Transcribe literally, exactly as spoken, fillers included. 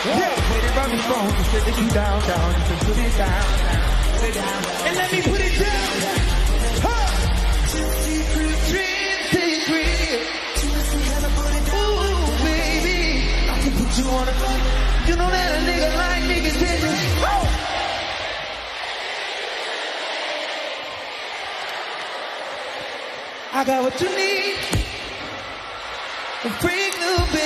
Yeah, put it on the phone, just let it down, down, just put it down, down, put it down. And let me put it down. Huh. Secret, secret. Ooh, baby, I can put you on a, you know that a nigga like me can tell you. Oh. I got what you need. A freak new bitch.